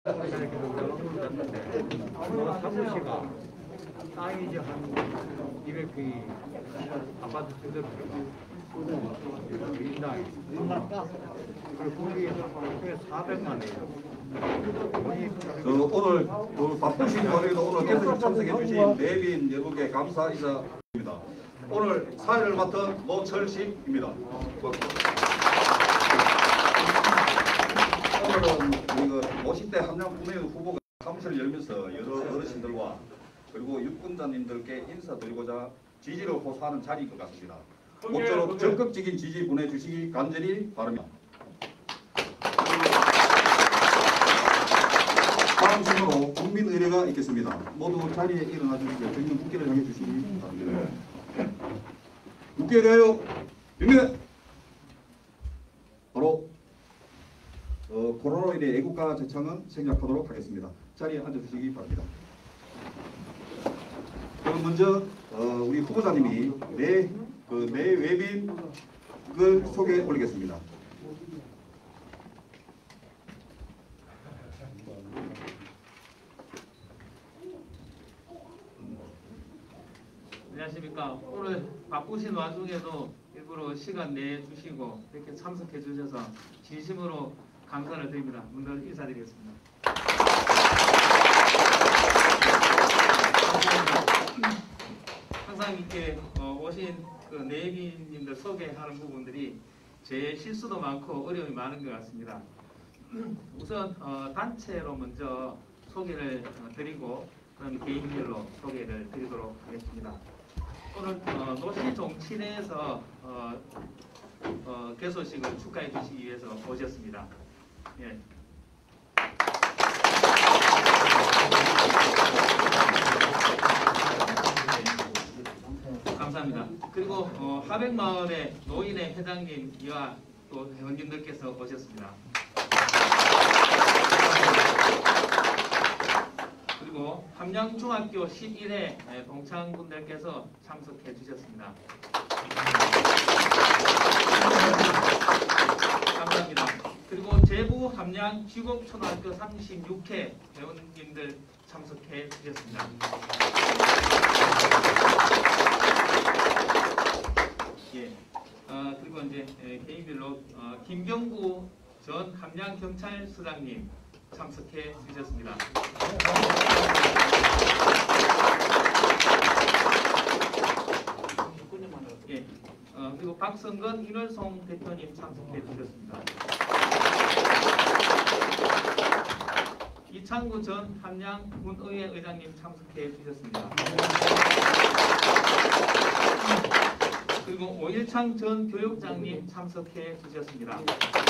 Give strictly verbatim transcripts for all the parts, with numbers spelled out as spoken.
사무실가 땅이 이제 한 이백 평이 아파트 제대로 인당 그리고 거기 사백만이에요. 그 오늘 그 바쁘신 저녁에도 오늘 계속 참석해 주신 내빈 여러분께 감사 인사드립니다. 오늘 사회를 맡은 노철식입니다. 오늘은 우리 오십 대 함양군의회 후보가 사무실을 열면서 여러 어르신들과 그리고 유권자님들께 인사드리고자 지지를 호소하는 자리인 것 같습니다. 모쪼록 적극적인 지지 보내주시기 간절히 바랍니다. 다음 순으로 국민 의례가 있겠습니다. 모두 자리에 일어나 주시고 저희는 국기를 향해 주시기 바랍니다. 국기에 대하여 윤미래! 바로 어, 코로나로 인해 애국가 제창은 생략하도록 하겠습니다. 자리에 앉아주시기 바랍니다. 그럼 먼저 어, 우리 후보자님이 내, 그, 내 외빈을 소개해 올리겠습니다. 안녕하십니까. 오늘 바쁘신 와중에도 일부러 시간 내주시고 이렇게 참석해 주셔서 진심으로 감사를 드립니다. 먼저 인사드리겠습니다. 항상 이렇게 오신 그 내빈님들 소개하는 부분들이 제 실수도 많고 어려움이 많은 것 같습니다. 우선 단체로 먼저 소개를 드리고 그럼 개인별로 소개를 드리도록 하겠습니다. 오늘 어, 노시정치내에서 어, 어, 개소식을 축하해 주시기 위해서 오셨습니다. 예. 네. 감사합니다. 그리고 어, 하백마을의 노인회 회장님과 또 회원님들께서 오셨습니다. 그리고 함양중학교 십일 회 동창분들께서 참석해 주셨습니다. 감사합니다. 그리고 제부 함양 지곡초등학교 삼십육 회 회원님들 참석해 주셨습니다. 예. 어, 그리고 이제 에, 개인별로 어, 김병구 전 함양경찰서장님 참석해 주셨습니다. 예, 어, 그리고 박성근 윤월송 대표님 참석해 주셨습니다. 이창구 전 함양군의회 의장님 참석해 주셨습니다. 그리고 오일창 전 교육장님 참석해 주셨습니다.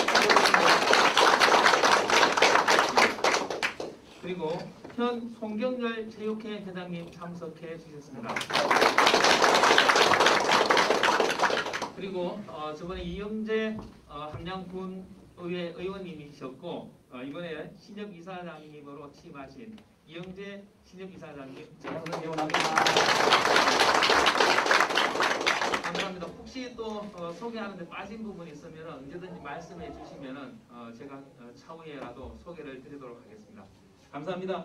그리고 현 송경열 체육회 회장님 참석해 주셨습니다. 그리고 어, 저번에 이영재 어, 함양군 의회 의원님이셨고 어, 이번에 신협이사장님으로 취임하신 이영재 신협이사장님 감사합니다. 혹시 또 어, 소개하는데 빠진 부분이 있으면 언제든지 말씀해 주시면 어, 제가 어, 차후에라도 소개를 드리도록 하겠습니다. 감사합니다.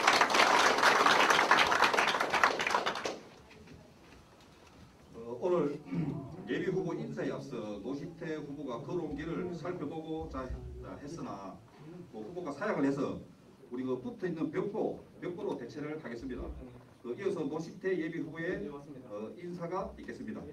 어, 오늘 예비 후보 인사에 앞서 노시태 후보가 걸어온 길을 살펴보고자 했으나 뭐 후보가 사약을 해서 우리 그 붙어 있는 벽보, 벽보로 대체를 하겠습니다. 그 이어서 노시태 예비 후보의 어, 인사가 있겠습니다.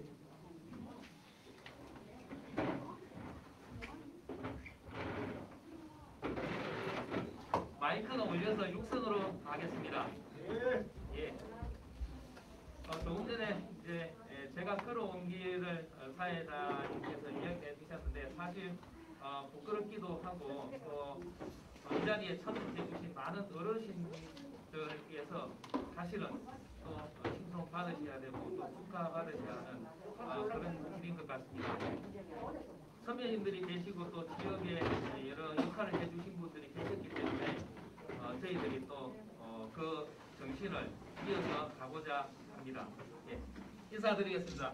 마이크가 올려서 육선으로 하겠습니다. 예. 어, 조금 전에 이제 제가 걸어온 길을 사회자님께서 이야기해 주셨는데 사실 어, 부끄럽기도 하고 또 이 자리에 참석해 주신 많은 어르신들께서 사실은 또 칭송 받으셔야 되고 또 축하 받으셔야 하는 어, 그런 길인 것 같습니다. 선배님들이 계시고 또 지역에 여러 역할을 해주신 분들이 계셨기 때문에 어, 저희들이 또 그 어, 정신을 이어서 가고자 합니다. 예. 인사드리겠습니다.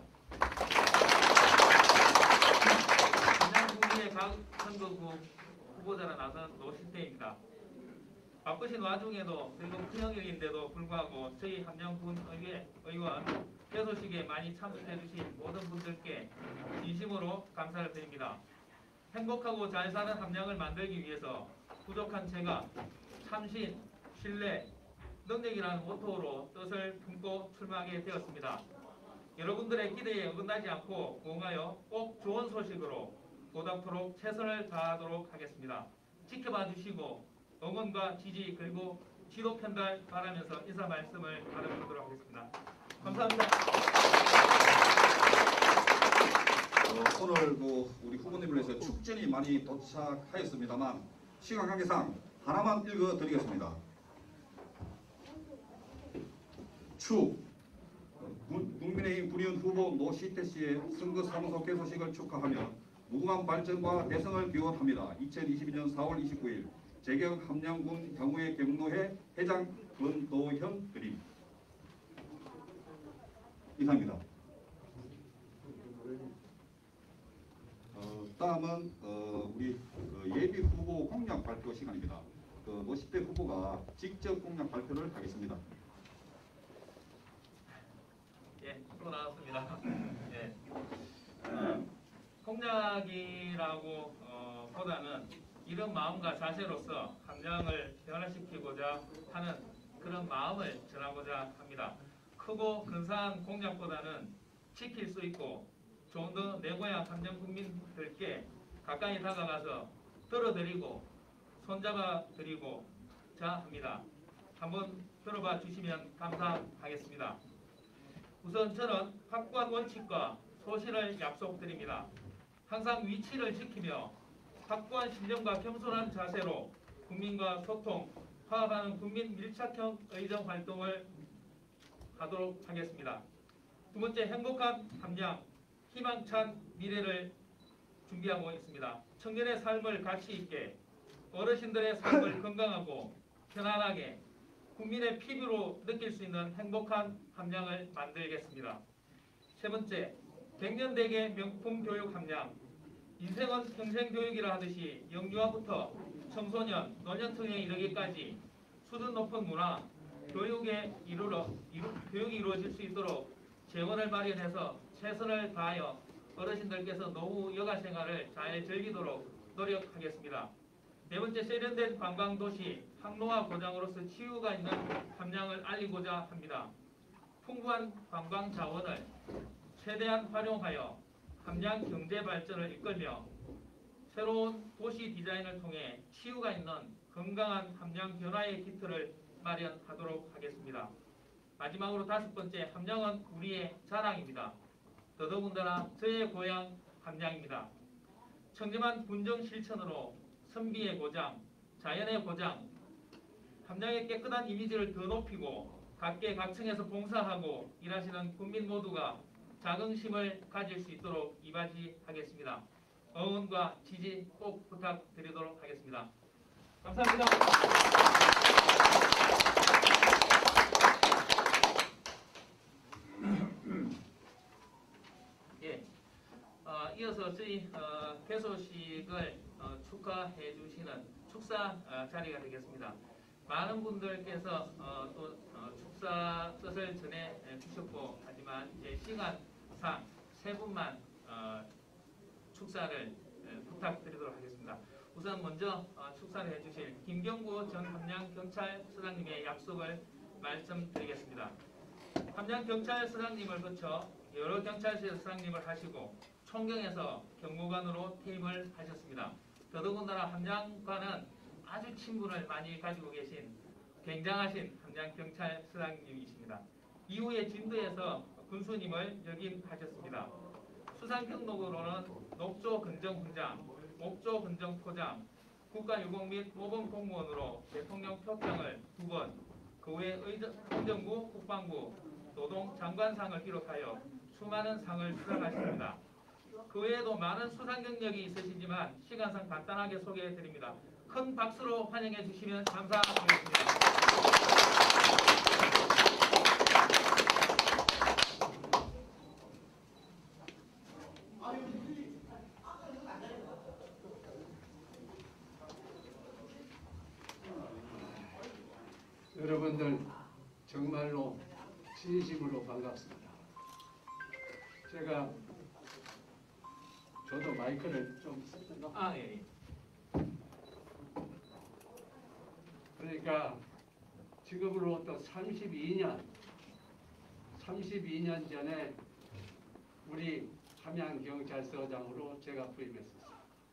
함양군의회 각 선거구 후보자로 나선 노시태입니다. 바쁘신 와중에도 그리고 큰형일인데도 불구하고 저희 함양군의회 의원 개소식에 많이 참석해 주신 모든 분들께 진심으로 감사를 드립니다. 행복하고 잘 사는 함양을 만들기 위해서 부족한 제가 참신, 신뢰, 능력이라는 모토로 뜻을 품고 출마하게 되었습니다. 여러분들의 기대에 어긋나지 않고 부응하여 꼭 좋은 소식으로 보답토록 최선을 다하도록 하겠습니다. 지켜봐 주시고 응원과 지지 그리고 지도 편달 바라면서 인사 말씀을 나눠보도록 하겠습니다. 감사합니다. 어, 오늘 그 우리 후보님을 위해서 축전이 많이 도착하였습니다만 시간 관계상 하나만 읽어드리겠습니다. 축 국민의힘 군의원 후보 노시태 씨의 선거사무소 개소식을 축하하며 무궁한 발전과 대성을 기원합니다. 이천이십이 년 사월 이십구일 재경 함양군 향후의 경로회 회장 권도현 그림. 이상입니다. 어, 다음은 어, 우리 그 예비 후보 공약 발표 시간입니다. 그 노시태 후보가 직접 공약 발표를 하겠습니다. 예, 또 나왔습니다. 예. 어, 공약이라고 어, 보다는 이런 마음과 자세로서 함양을 변화시키고자 하는 그런 마음을 전하고자 합니다. 크고 근사한 공약보다는 지킬 수 있고 좀 더 내 고향 함양 국민들께 가까이 다가가서 들어드리고 손잡아 드리고자 합니다. 한번 들어봐 주시면 감사하겠습니다. 우선 저는 확고한 원칙과 소신을 약속드립니다. 항상 위치를 지키며 확고한 신념과 겸손한 자세로 국민과 소통, 화합하는 국민 밀착형 의정 활동을 하도록 하겠습니다. 두 번째, 행복한 함양, 희망찬 미래를 준비하고 있습니다. 청년의 삶을 가치 있게, 어르신들의 삶을 건강하고 편안하게 국민의 피부로 느낄 수 있는 행복한 함양을 만들겠습니다. 세 번째, 백년대계 명품 교육 함양. 인생은 평생 교육이라 하듯이 영유아부터 청소년, 노년층에 이르기까지 수준 높은 문화, 교육에 이르러, 이루, 교육이 이루어질 수 있도록 재원을 마련해서 최선을 다하여 어르신들께서 노후 여가 생활을 잘 즐기도록 노력하겠습니다. 네 번째, 세련된 관광도시 항로와 고장으로서 치유가 있는 함양을 알리고자 합니다. 풍부한 관광 자원을 최대한 활용하여 함양 경제 발전을 이끌며 새로운 도시 디자인을 통해 치유가 있는 건강한 함양 변화의 기틀을 마련하도록 하겠습니다. 마지막으로 다섯 번째, 함양은 우리의 자랑입니다. 더더군다나 저의 고향 함양입니다. 청렴한 군정 실천으로 선비의 고장, 자연의 고장, 함양의 깨끗한 이미지를 더 높이고 각계각층에서 봉사하고 일하시는 국민 모두가 자긍심을 가질 수 있도록 이바지하겠습니다. 응원과 지지 꼭 부탁드리도록 하겠습니다. 감사합니다. 예, 어, 이어서 저희 어, 개소식을 어, 축하해 주시는 축사 어, 자리가 되겠습니다. 많은 분들께서 어, 또 어, 축사 뜻을 전해 주셨고 하지만 이제 시간상 세 분만 어, 축사를 에, 부탁드리도록 하겠습니다. 우선 먼저 어, 축사를 해주실 김경구 전 함양경찰서장님의 약속을 말씀드리겠습니다. 함양경찰서장님을 거쳐 여러 경찰서에서 서장님을 하시고 총경에서 경무관으로 퇴임을 하셨습니다. 더더군다나 함양과는 아주 친분을 많이 가지고 계신 굉장하신 함양경찰서장님이십니다. 이후에 진도에서 군수님을 역임하셨습니다. 수상경록으로는 녹조 근정훈장, 목조 근정포장, 국가유공 및 모범 공무원으로 대통령 표창을 두 번, 그 외 의정부, 국방부, 노동장관상을 비롯하여 수많은 상을 수상하셨습니다. 그 외에도 많은 수상 경력이 있으시지만 시간상 간단하게 소개해 드립니다. 큰 박수로 환영해 주시면 감사하겠습니다. 여러분들 정말로 진심으로 반갑습니다. 제가 저도 마이크를 좀 썼나? 아, 예. 예. 그러니까 지금으로부터 삼십이 년, 삼십이 년 전에 우리 함양경찰서장으로 제가 부임했었어요.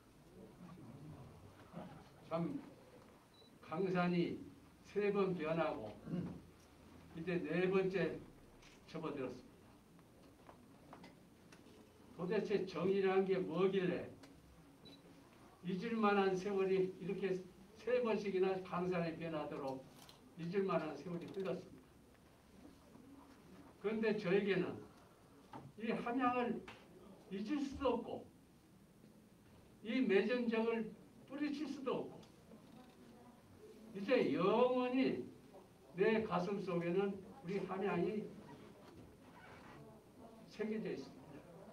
참 강산이 세 번 변하고 이제 네 번째 접어들었습니다. 도대체 정의라는 게 뭐길래 잊을 만한 세월이 이렇게 세 번씩이나 강산이 변하도록 잊을 만한 세월이 흘렀습니다. 그런데 저에게는 이 함양을 잊을 수도 없고 이 매전정을 뿌리칠 수도 없고 이제 영원히 내 가슴 속에는 우리 함양이 새겨져 있습니다.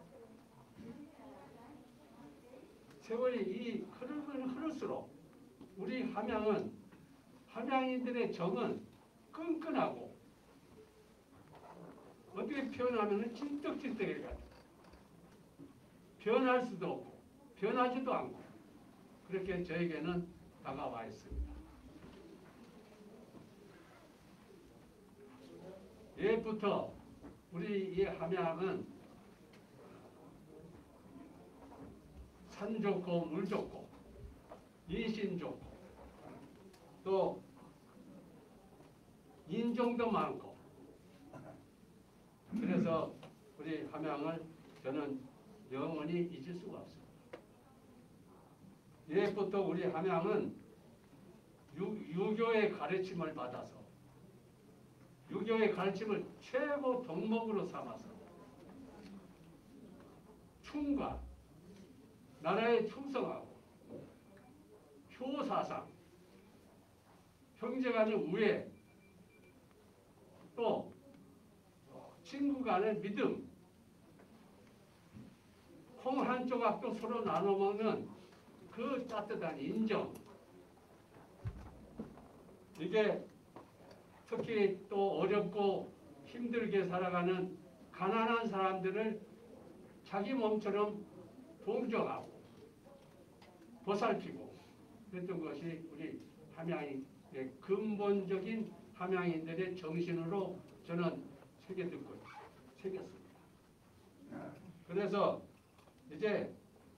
세월이 이 흐르면 흐를수록 우리 함양은 함양인들의 정은 끈끈하고 어떻게 표현하면 찐떡찐떡해 가지고 변할 수도 없고 변하지도 않고 그렇게 저에게는 다가와 있습니다. 예부터 우리 이 함양은 산 좋고 물 좋고 인심 좋고 또 인종도 많고 그래서 우리 함양을 저는 영원히 잊을 수가 없습니다. 예부터 우리 함양은 유, 유교의 가르침을 받아서 유교의 가르침을 최고 덕목으로 삼아서 충과 나라에 충성하고 효사상, 형제간의 우애, 또 친구 간의 믿음, 콩 한 조각도 서로 나눠 먹는 그 따뜻한 인정, 이게 특히 또 어렵고 힘들게 살아가는 가난한 사람들을 자기 몸처럼 동정하고 보살피고 그랬던 것이 우리 함양의 근본적인 함양인들의 정신으로 저는 새겨듣고 새겼습니다. 그래서 이제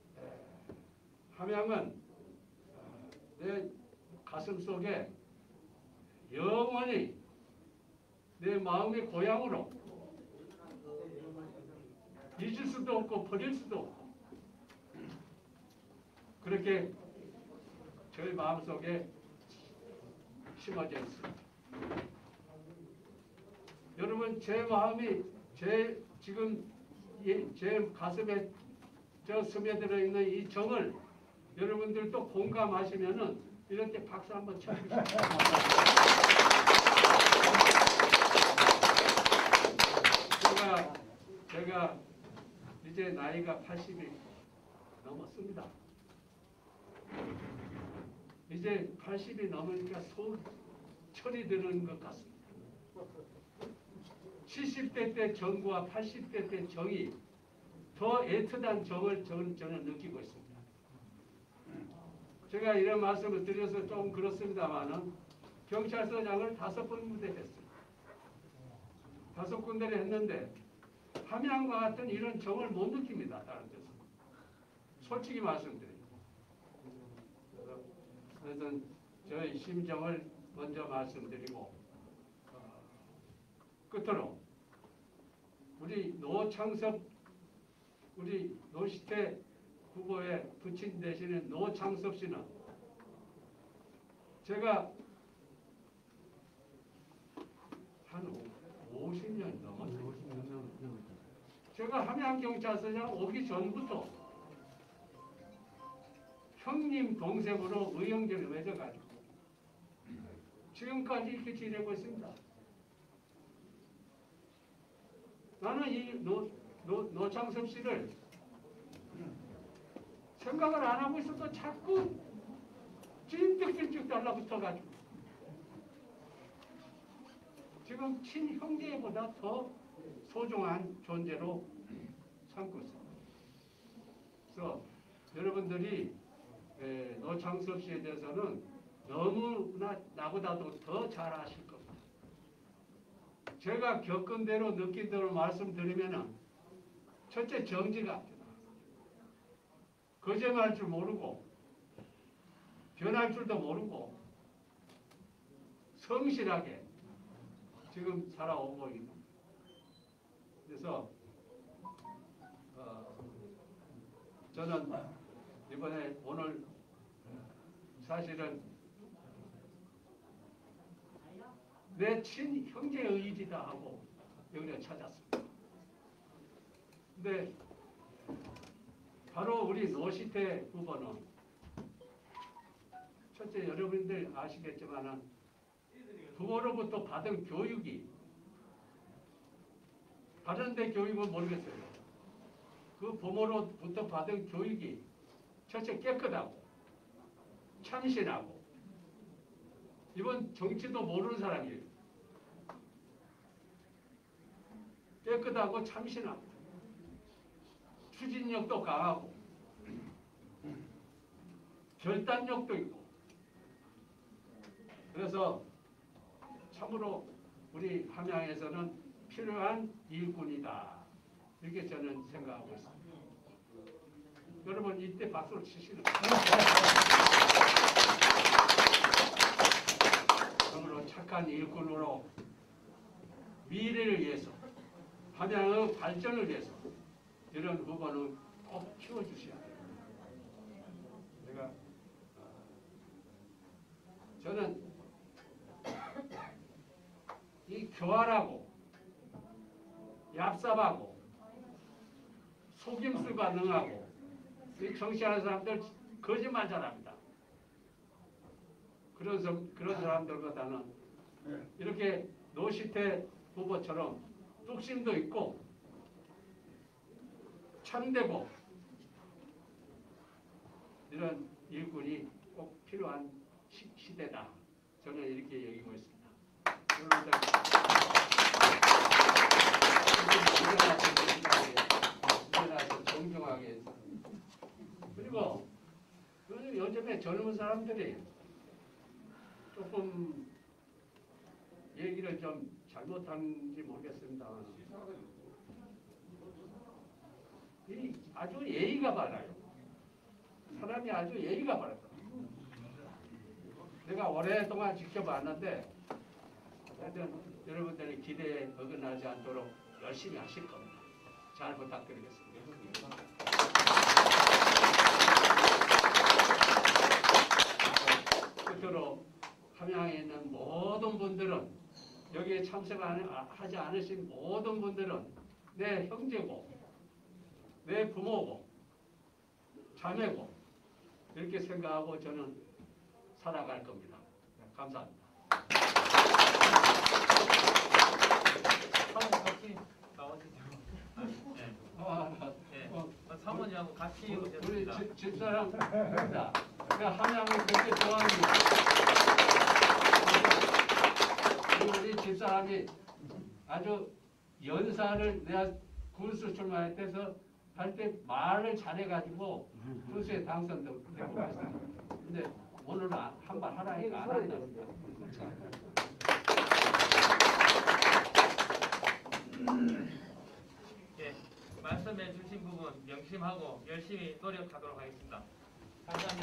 함양은 내 가슴 속에 영원히 내 마음의 고향으로 잊을 수도 없고 버릴 수도 없고 그렇게 저희 마음속에 심어져 있습니다. 여러분 제 마음이 제 지금 제 가슴에 저 스며들어 있는 이 정을 여러분들도 공감하시면은 이럴 때 박수 한번 쳐주시죠. 제가 제가 이제 나이가 팔십이 넘었습니다. 이제 팔십이 넘으니까 속 철이 드는 것 같습니다. 칠십 대 때 정과 팔십 대 때 정이 더 애틋한 정을 저는, 저는 느끼고 있습니다. 제가 이런 말씀을 드려서 좀 그렇습니다만은 경찰서장을 다섯 군데 했어요. 다섯 군데를 했는데 함양과 같은 이런 정을 못 느낍니다. 다른 데서. 솔직히 말씀드립니다. 그래서 저의 심정을 먼저 말씀드리고 어, 끝으로 우리 노창섭 우리 노시태 후보의 부친 대신에 노창섭 씨는 제가 한 오십 년 넘었어요. 제가 함양경찰서장 오기 전부터 형님 동생으로 의형제를 맺어가지고 지금까지 이렇게 지내고 있습니다. 나는 이 노, 노, 노창섭 씨를 생각을 안 하고 있어도 자꾸 찐득찐득 달라붙어가지고 지금 친형제보다 더 소중한 존재로 삼고 있습니다. 그래서 여러분들이 에, 노창섭 씨에 대해서는 너무나 나보다도 더 잘 아실 겁니다. 제가 겪은 대로 느낀 대로 말씀드리면은 첫째 정지가 안 되나. 거짓말할 줄 모르고 변할 줄도 모르고 성실하게 지금 살아오고 있는 겁니다. 그래서 어, 저는 이번에 오늘 사실은 내 친형제의 의지다 하고 여기를 찾았습니다. 근데 바로 우리 노시태 후보는 첫째 여러분들 아시겠지만은 부모로부터 받은 교육이 다른 데 교육은 모르겠어요. 그 부모로부터 받은 교육이 첫째 깨끗하고 참신하고 이번 정치도 모르는 사람이에요. 깨끗하고 참신하고 추진력도 강하고 결단력도 있고 그래서 참으로 우리 함양에서는 필요한 일꾼이다 이렇게 저는 생각하고 있습니다. 여러분 이때 박수를 치시는 거예요. 참으로 착한 일꾼으로 미래를 위해서 함양의 발전을 위해서 이런 후보는 꼭 키워주셔야 돼요. 제가 어, 저는 이 교활하고 얍삽하고 속임수가 능하고 이 정치하는 사람들 거짓말 잘합니다. 그런, 사- 그런 사람들보다는 이렇게 노시태 후보처럼 뚝심도 있고 참되고 이런 일꾼이 꼭 필요한 시, 시대다. 저는 이렇게 여기고 있습니다. 여러분들 일어나서 정중하게 그리고 요즘에 젊은 사람들이 조금 얘기를 좀 잘못한지 모르겠습니다. 이 아주 예의가 바라요. 사람이 아주 예의가 바라요. 내가 오랫동안 지켜봤는데 하여튼 여러분들의 기대에 어긋나지 않도록 열심히 하실 겁니다. 잘 부탁드리겠습니다. 끝으로 함양에 있는 모든 분들은 여기에 참석하지 않으신 모든 분들은 내 형제고 내 부모고 자매고 이렇게 생각하고 저는 살아갈 겁니다. 감사합니다. 사모님 같이 나와주세요. 네. 아, 네. 어, 사모님하고 같이 우리 오셨습니다. 집, 집사람입니다. 제가 함양을 그렇게 좋아합니다. 우리 집사람이 아주 연사를 내가 군수 출마할 때서 할 때 말을 잘해가지고 군수에 당선되고 했어요. 근데 오늘은 한 발 하라 하니까 안 한다. 예, 말씀해 주신 부분 명심하고 열심히 노력하도록 하겠습니다. 감사합니다.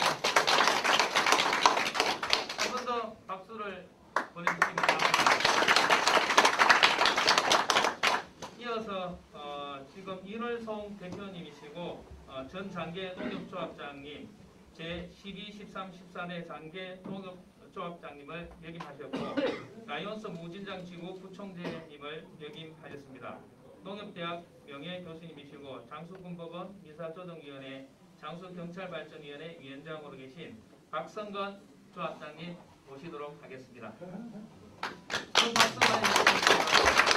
한 번 더 박수를 보내주시기 바랍니다. 이어서 어, 지금 인월송 대표님이시고 어, 전 장계 농협조합장님, 제십이, 십삼, 십사대 장계 농협조합장님을 역임하셨고 라이온스 무진장 지구 부총재님을 역임하셨습니다. 농협대학 명예교수님이시고 장수군법원 민사조정위원회 장수경찰발전위원회 위원장으로 계신 박성건 조합장님 모시도록 하겠습니다. 큰 박수 많이 주시기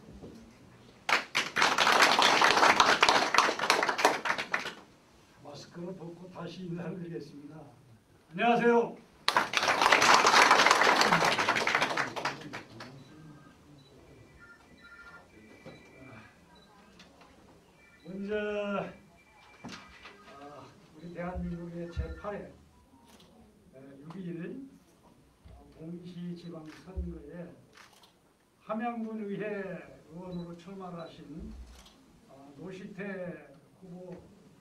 마스크 마스크를 벗고 다시 인사를 드리겠습니다. 안녕하세요. 먼저 아, 우리 대한민국의 제팔 회 육이일 동시지방선거에 함양군의회 의원으로 출마를 하신 어, 노시태 후보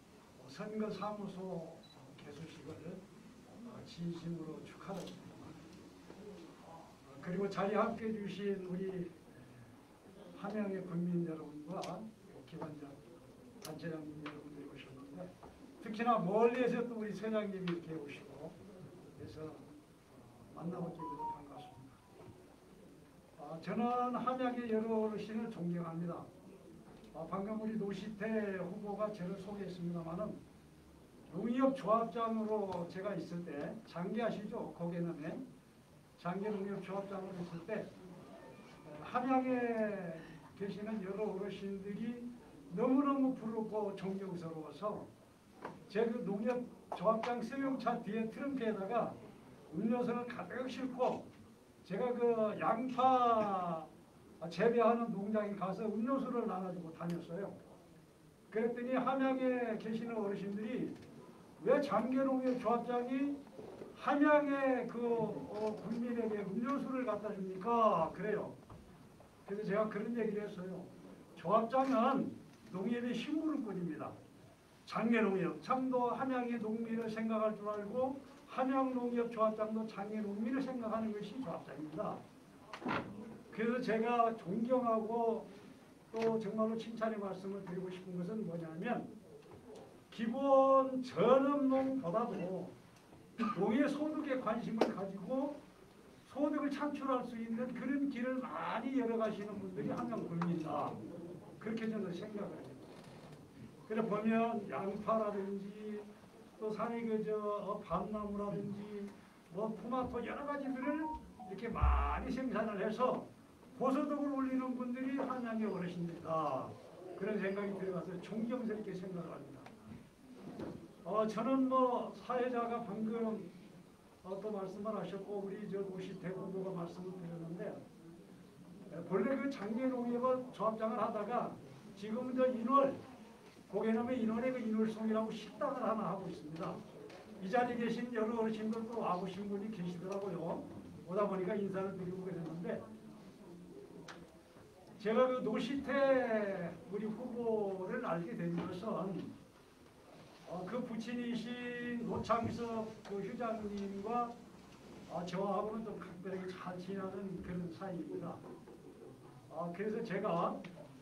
선거사무소 개소식을 어, 진심으로 축하드립니다. 어, 그리고 자리에 함께해 주신 우리 함양의 국민 여러분과 기관장, 단체장님 여러분들이 오셨는데 특히나 멀리에서 또 우리 세장님이 이렇게 오시고 그래서 만나뵙게 돼서 반갑습니다. 아, 저는 함양의 여러 어르신을 존경합니다. 아, 방금 우리 노시태 후보가 저를 소개했습니다마는 농협조합장으로 제가 있을 때 장기 아시죠? 거기는 장기 농협조합장으로 있을 때 함양에 계시는 여러 어르신들이 너무너무 부럽고 존경스러워서 제 그 농협조합장 승용차 뒤에 트렁크에다가 음료수를 가득 싣고 제가 그 양파 재배하는 농장에 가서 음료수를 나눠주고 다녔어요. 그랬더니 함양에 계시는 어르신들이 왜 장계농협 조합장이 함양의 그 어, 국민에게 음료수를 갖다 줍니까? 그래요. 그래서 제가 그런 얘기를 했어요. 조합장은 농협의 심부름꾼입니다. 장계농협, 참도 함양의 농민을 생각할 줄 알고 함양농협 조합장도 장계농민을 생각하는 것이 조합장입니다. 그래서 제가 존경하고 또 정말로 칭찬의 말씀을 드리고 싶은 것은 뭐냐면 기본 전업농보다도 농의 소득에 관심을 가지고 소득을 창출할 수 있는 그런 길을 많이 열어가시는 분들이 함양 군민이다. 그렇게 저는 생각을 합니다. 그래 보면 양파라든지 또 산에 그저 밤나무라든지 뭐 토마토 여러 가지들을 이렇게 많이 생산을 해서 고소득을 올리는 분들이 함양의 어르신들이다. 그런 생각이 들어가서 존경스럽게 생각을 합니다. 어, 저는 뭐 사회자가 방금 어, 또 말씀을 하셨고 우리 저 노시태 후보가 말씀을 드렸는데 본래 그 장계농협을 조합장을 하다가 지금은 저 인월 고개남의 인월의 그 인월송이라고 식당을 하나 하고 있습니다. 이 자리에 계신 여러 어르신들 또 와보신 분이 계시더라고요. 오다 보니까 인사를 드리고 그랬는데 제가 그 노시태 우리 후보를 알게 된 것은 어, 그 부친이신 노창석 그 휴장님과 어, 저하고는 좀 각별하게 잘 지내는 그런 사이입니다. 어, 그래서 제가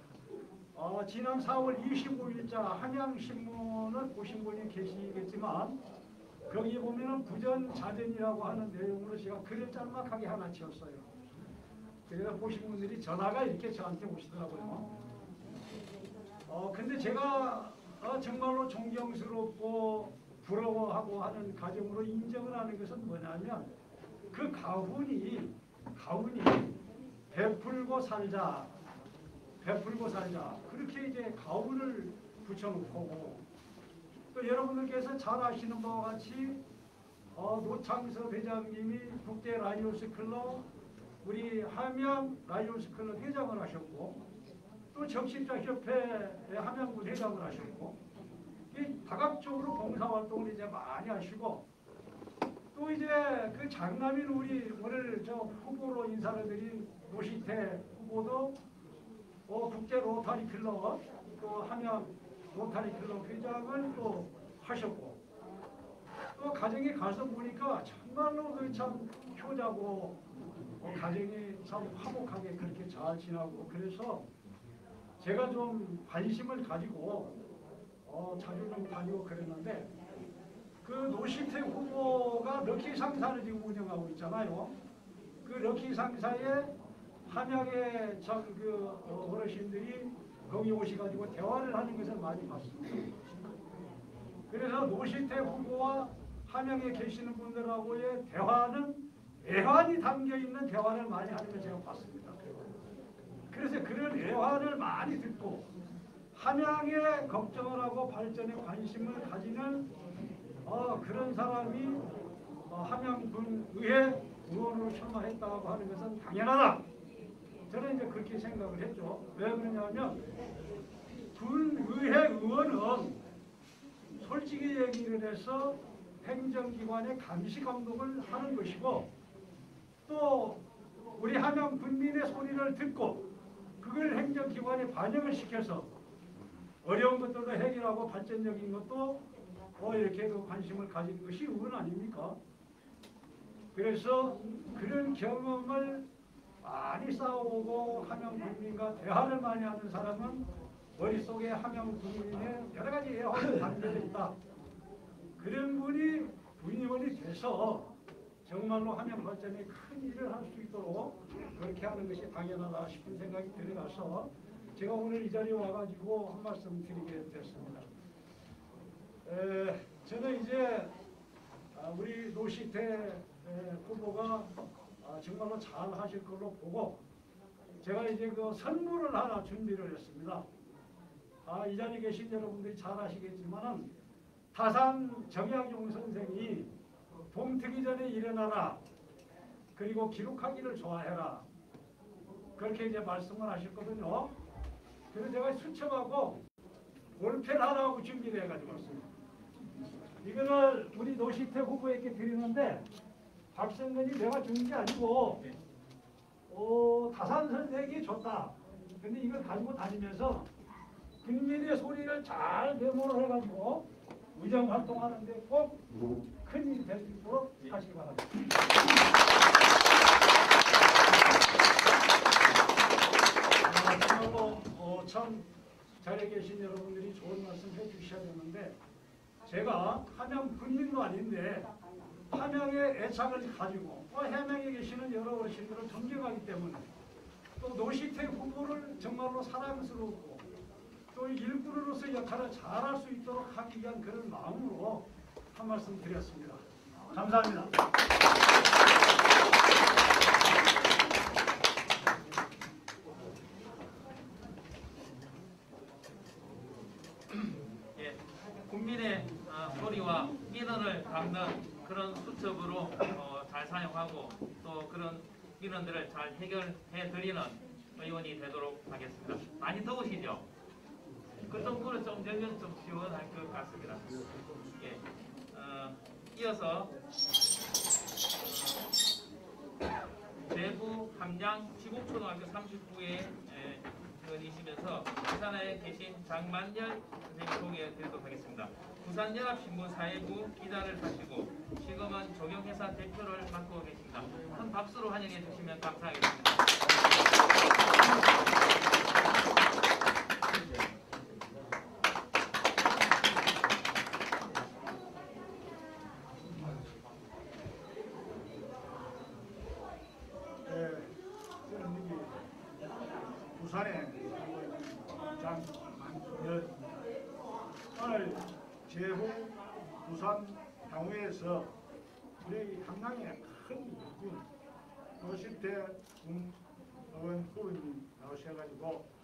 어, 지난 사월 이십오일자 함양신문을 보신 분이 계시겠지만 거기에 보면은 부전자전이라고 하는 내용으로 제가 글을 짤막하게 하나 지었어요. 그래서 보신 분들이 전화가 이렇게 저한테 오시더라고요. 어, 근데 제가 어, 정말로 존경스럽고 부러워하고 하는 가정으로 인정을 하는 것은 뭐냐면 그 가훈이 가훈이 베풀고 살자 베풀고 살자 그렇게 이제 가훈을 붙여놓고 또 여러분들께서 잘 아시는 바와 같이 어, 노창섭 회장님이 국제 라이온스 클럽 우리 함양 라이온스 클럽 회장을 하셨고 또 적십자협회 함양군 회장을 하셨고 이 다각적으로 봉사활동을 이제 많이 하시고 또 이제 그 장남인 우리 오늘 저 후보로 인사를 드린 노시태 후보도 어, 국제 로타리 클럽 또 함양 로타리 클럽 회장을 또 하셨고 또 가정에 가서 보니까 정말로 그 참 효자고 어, 가정이 참 화목하게 그렇게 잘 지나고 그래서 제가 좀 관심을 가지고 어, 자주 좀 다니고 그랬는데 그 노시태 후보가 럭키 상사를 지금 운영하고 있잖아요. 그 럭키 상사에 함양의 참 그 어르신들이 거기 오셔가지고 대화를 하는 것을 많이 봤습니다. 그래서 노시태 후보와 함양에 계시는 분들하고의 대화는 애환이 담겨있는 대화를 많이 하는 걸 제가 봤습니다. 그래서 그런 애환을 많이 듣고 함양의 걱정을 하고 발전에 관심을 가지는 그런 사람이 어, 함양군의회 의원으로 출마했다고 하는 것은 당연하다. 저는 이제 그렇게 생각을 했죠. 왜 그러냐면 군의회 의원은 솔직히 얘기를 해서 행정기관의 감시 감독을 하는 것이고 또 우리 함양 군민의 소리를 듣고 그걸 행정기관에 반영을 시켜서 어려운 것들도 해결하고 발전적인 것도 어 이렇게 그 관심을 가진 것이 의원 아닙니까? 그래서 그런 경험을 많이 쌓아오고 함양 군민과 대화를 많이 하는 사람은 머릿속에 함양 군민의 여러 가지 예화가 담겨져 있다. 그런 분이 군의원이 돼서 정말로 함양 발전에 큰 일을 할 수 있도록 그렇게 하는 것이 당연하다 싶은 생각이 들어가서 제가 오늘 이 자리에 와가지고 한 말씀 드리게 됐습니다. 에, 저는 이제 우리 노시태 후보가 정말로 잘 하실 걸로 보고 제가 이제 그 선물을 하나 준비를 했습니다. 아, 이 자리에 계신 여러분들이 잘 아시겠지만은 타산 정약용 선생이 봄 트기 전에 일어나라 그리고 기록하기를 좋아해라 그렇게 이제 말씀을 하셨거든요. 그래서 제가 수첩하고 볼펜 하나하고 준비를 해가지고 왔습니다. 이거를 우리 노시태 후보에게 드리는데 박성근이 내가 주는 게 아니고 어, 타산 선생이 줬다. 근데 이걸 가지고 다니면서 국민의 소리를 잘 메모를 해가지고 의정 활동하는데 꼭 큰 일이 될 수 있도록 하시기 바랍니다. 아, 정말로 어, 참 자리에 계신 여러분들이 좋은 말씀 해주셔야 되는데 제가 함양 군민도 아닌데 함양의 애착을 가지고 또 함양에 계시는 여러 어르신들을 존경하기 때문에 또 노시태 후보를 정말로 사랑스럽고 또 일꾼으로서 역할을 잘할 수 있도록 하기 위한 그런 마음으로 한 말씀 드렸습니다. 감사합니다. 예, 국민의 어, 소리와 민원을 담는 그런 수첩으로 어, 잘 사용하고 또 그런 민원들을 잘 해결해 드리는 의원이 되도록 하겠습니다. 많이 더우시죠? 그 정도로 좀 되면 좀 시원할 것 같습니다. 예, 어, 이어서 어, 대구 함양 지곡초등학교 삼십구 회 의원이시면서 부산에 계신 장만열 선생님 소개해 드리도록 하겠습니다. 부산연합신문 사회부 기자를 하시고 지금은 조경회사 대표를 맡고 계십니다. 큰 박수로 환영해 주시면 감사하겠습니다. 부산에 장만열 오늘 제후 부산 향후에서 우리 함양의 큰 군 노시태 의원 후보님 나오셔가지고